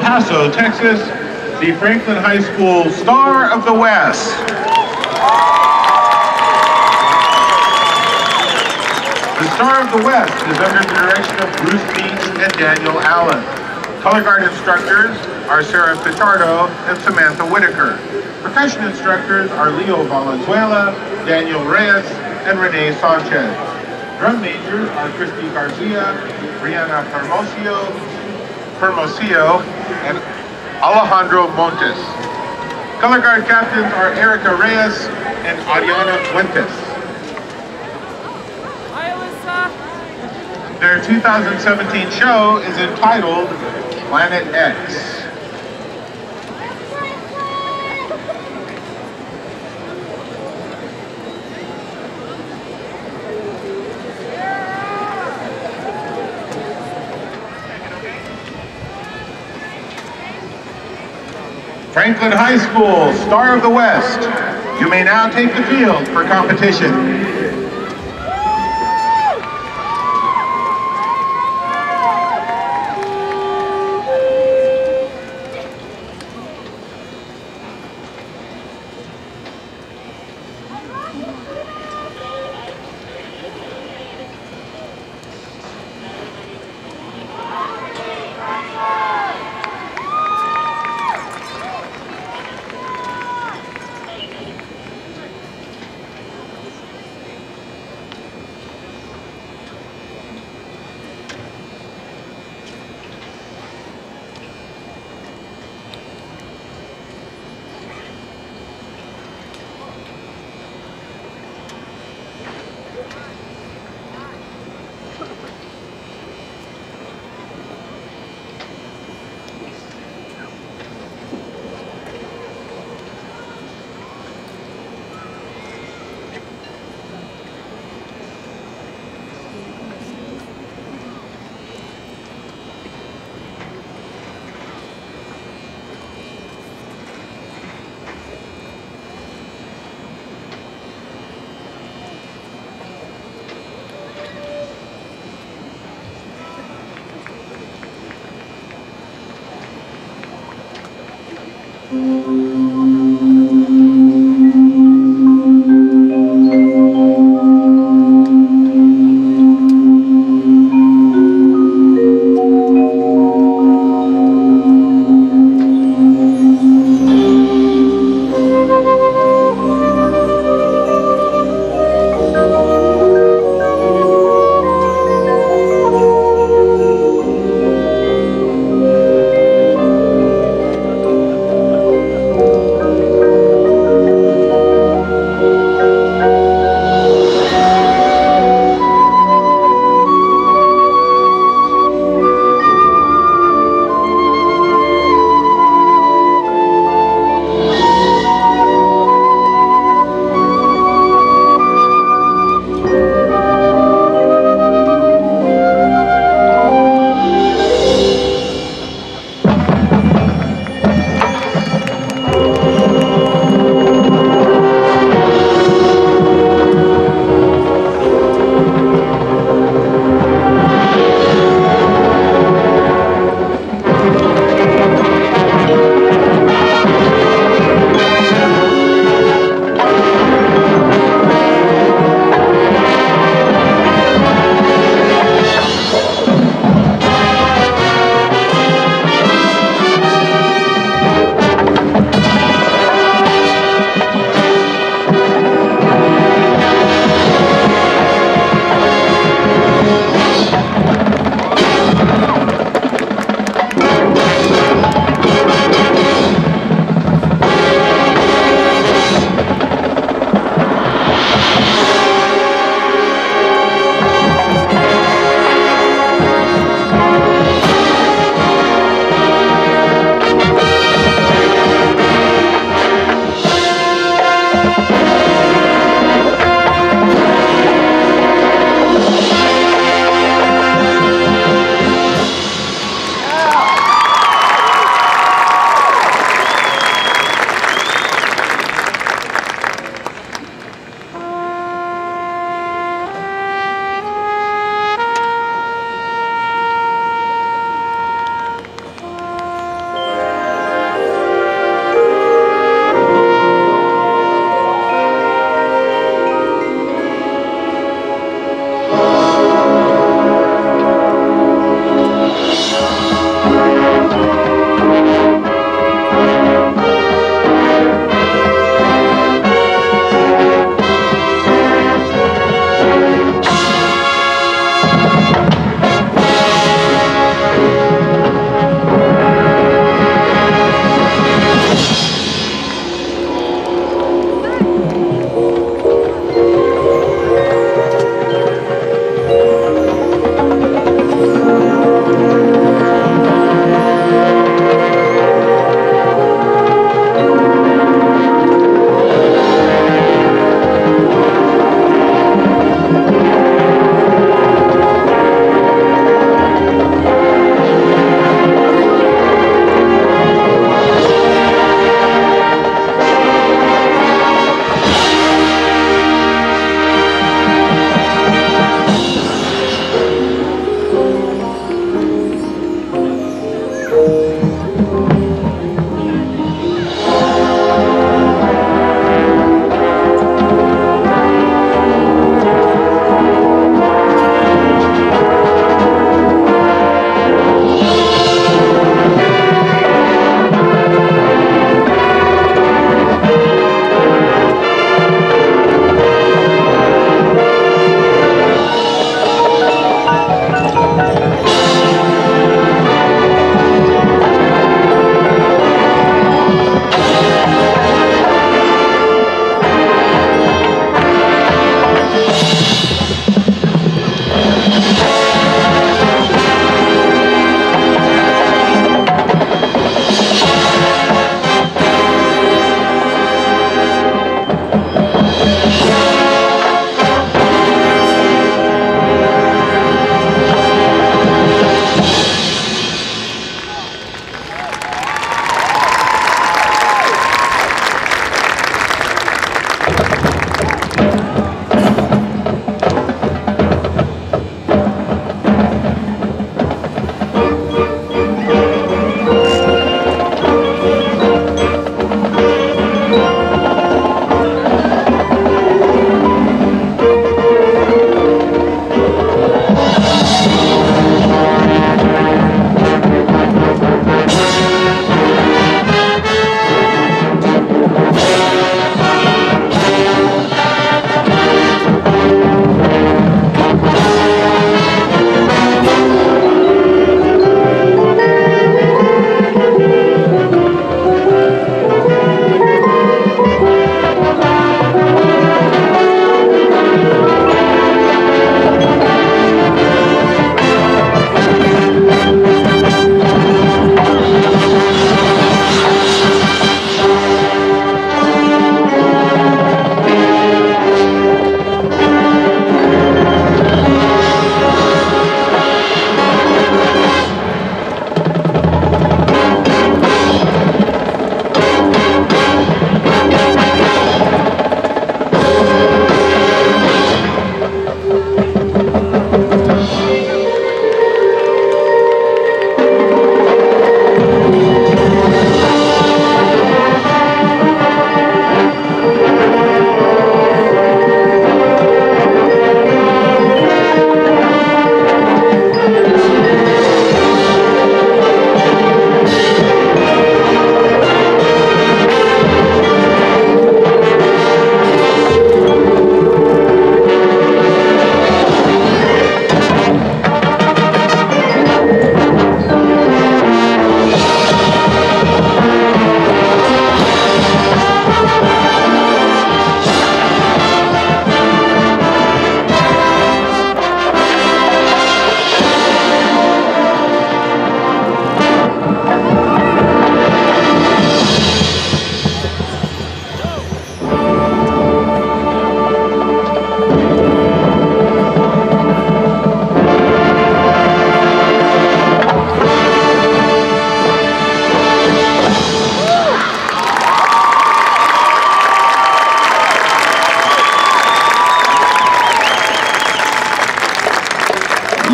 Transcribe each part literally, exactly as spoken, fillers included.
Paso, Texas, the Franklin High School Star of the West. The Star of the West is under the direction of Bruce Beach and Daniel Allen. Color guard instructors are Sarah Pichardo and Samantha Whitaker. Percussion instructors are Leo Valenzuela, Daniel Reyes, and Renee Sanchez. Drum majors are Christy Garcia, Brianna Hermosillo, Hermosillo, and Alejandro Montes. Color guard captains are Erica Reyes and Ariana Fuentes. Their two thousand seventeen show is entitled Planet X. Franklin High School, Star of the West. You may now take the field for competition.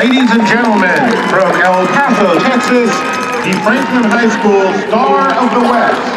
Ladies and gentlemen, from El Paso, Texas, the Franklin High School Star of the West.